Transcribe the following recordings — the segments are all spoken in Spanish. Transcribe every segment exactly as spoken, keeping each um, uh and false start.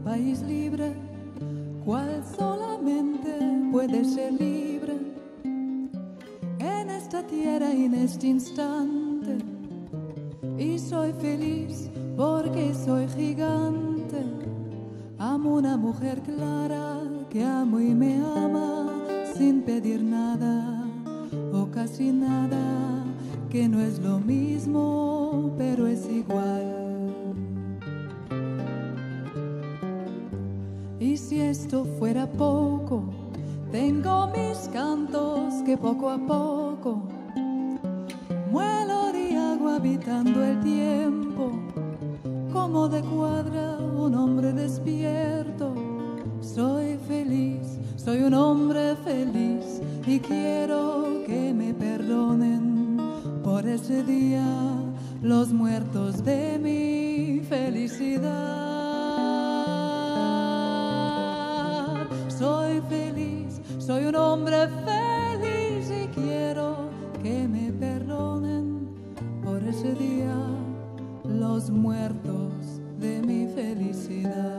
país libre, cual solamente puede ser libre en esta tierra y en este instante. Y soy feliz porque soy gigante. Amo una mujer clara que amo y me ama sin pedir nada o casi nada, que no es lo mismo pero es igual. Y si esto fuera poco, tengo mis cantos que poco a poco muelo de agua habitando el tiempo, como de cuadra un hombre despierto. Soy feliz, soy un hombre feliz y quiero que me perdonen por ese día los muertos de mi felicidad. Soy feliz, soy un hombre feliz y quiero que me perdonen por ese día los muertos de mi felicidad.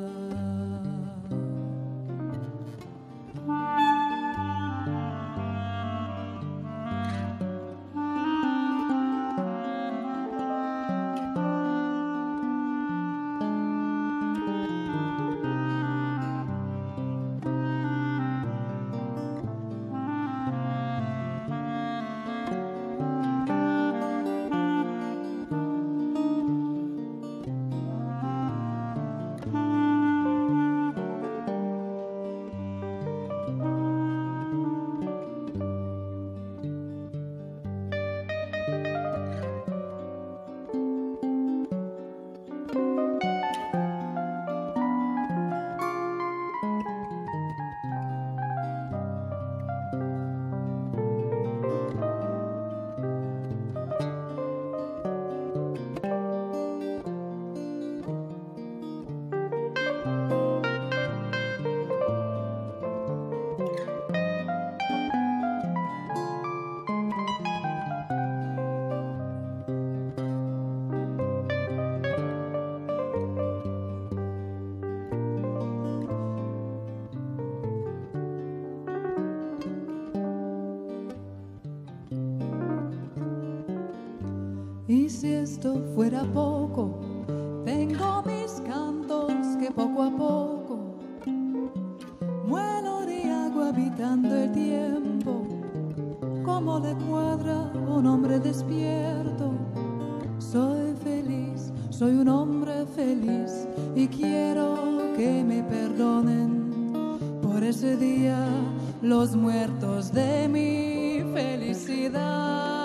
Y si esto fuera poco, tengo mis cantos que poco a poco muelo de agua habitando el tiempo, como le cuadra un hombre despierto. Soy feliz, soy un hombre feliz y quiero que me perdonen por ese día los muertos de mi felicidad.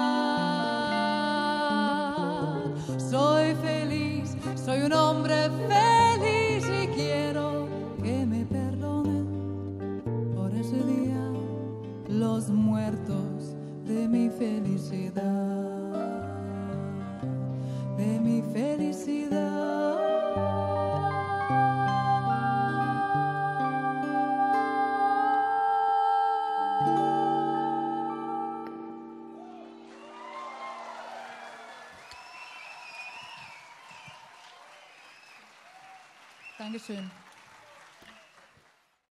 Soy feliz, soy un hombre feliz y quiero que me perdonen por ese día los muertos de mi felicidad, de mi felicidad. Dankeschön.